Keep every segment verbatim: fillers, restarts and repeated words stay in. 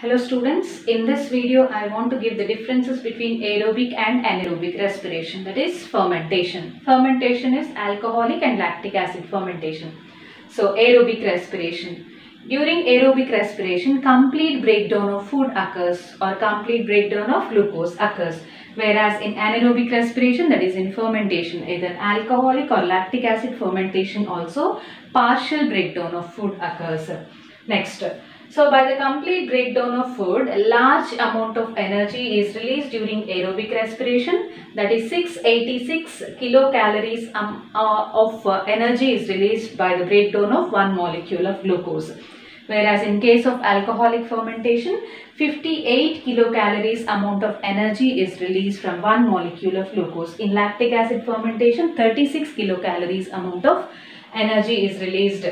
Hello students, in this video I want to give the differences between aerobic and anaerobic respiration, that is fermentation. Fermentation is alcoholic and lactic acid fermentation. So aerobic respiration. During aerobic respiration, complete breakdown of food occurs or complete breakdown of glucose occurs. Whereas in anaerobic respiration, that is in fermentation, either alcoholic or lactic acid fermentation also, partial breakdown of food occurs. Next. So by the complete breakdown of food, a large amount of energy is released during aerobic respiration, that is six hundred eighty-six kilocalories um, uh, of uh, energy is released by the breakdown of one molecule of glucose. Whereas in case of alcoholic fermentation, fifty-eight kilocalories amount of energy is released from one molecule of glucose. In lactic acid fermentation, thirty-six kilocalories amount of energy is released.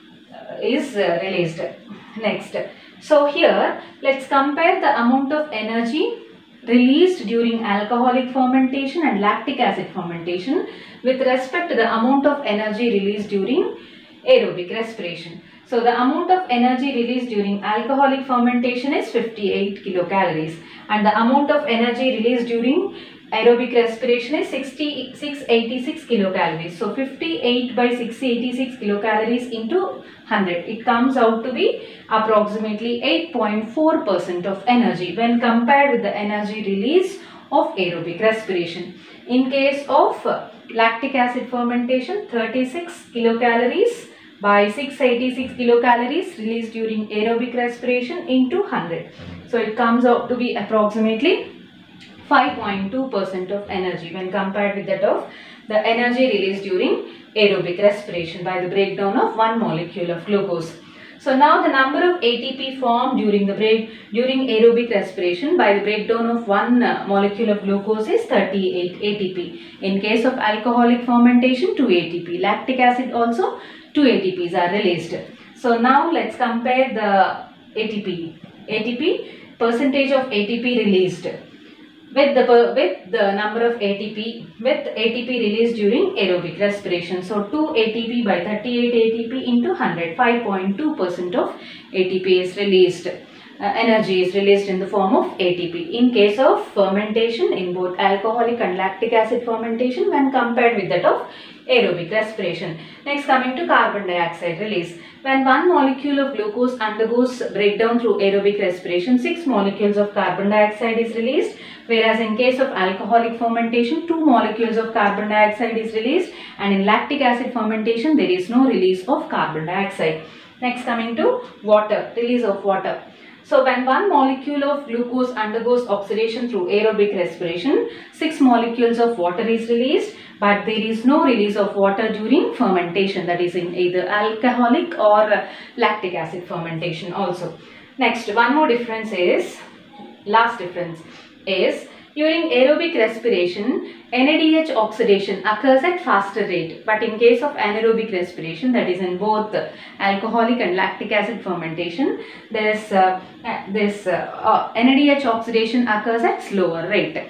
Uh, is uh, released. Next, so here let's compare the amount of energy released during alcoholic fermentation and lactic acid fermentation with respect to the amount of energy released during aerobic respiration. So the amount of energy released during alcoholic fermentation is fifty-eight kilocalories and the amount of energy released during aerobic respiration is six hundred eighty-six kilocalories. So fifty-eight by six hundred eighty-six kilocalories into one hundred. It comes out to be approximately eight point four percent of energy when compared with the energy release of aerobic respiration. In case of lactic acid fermentation, thirty-six kilocalories by six hundred eighty-six kilocalories released during aerobic respiration into one hundred. So it comes out to be approximately five point two percent of energy when compared with that of the energy released during aerobic respiration by the breakdown of one molecule of glucose. So now the number of A T P formed during the break during aerobic respiration by the breakdown of one uh, molecule of glucose is thirty-eight A T P. In case of alcoholic fermentation, two A T P. Lactic acid also two A T Ps are released. So now let's compare the A T P. A T P percentage of A T P released with the with the number of A T P with A T P released during aerobic respiration. So two A T P by thirty-eight A T P into one hundred, five point two percent of A T P is released. Uh, energy is released in the form of A T P. In case of fermentation, in both alcoholic and lactic acid fermentation when compared with that of aerobic respiration. Next, coming to carbon dioxide release. When one molecule of glucose undergoes breakdown through aerobic respiration, six molecules of carbon dioxide is released. Whereas in case of alcoholic fermentation, two molecules of carbon dioxide is released, and in lactic acid fermentation there is no release of carbon dioxide. Next, coming to water, release of water. So when one molecule of glucose undergoes oxidation through aerobic respiration, six molecules of water is released, but there is no release of water during fermentation, that is in either alcoholic or lactic acid fermentation also. Next, one more difference is, last difference is, during aerobic respiration, N A D H oxidation occurs at faster rate, but in case of anaerobic respiration, that is in both alcoholic and lactic acid fermentation, this, uh, this uh, uh, N A D H oxidation occurs at slower rate.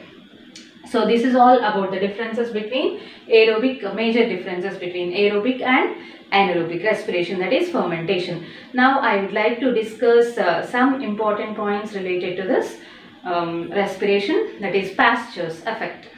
So this is all about the differences between aerobic, major differences between aerobic and anaerobic respiration, that is fermentation. Now I would like to discuss uh, some important points related to this um, respiration, that is Pasteur's effect.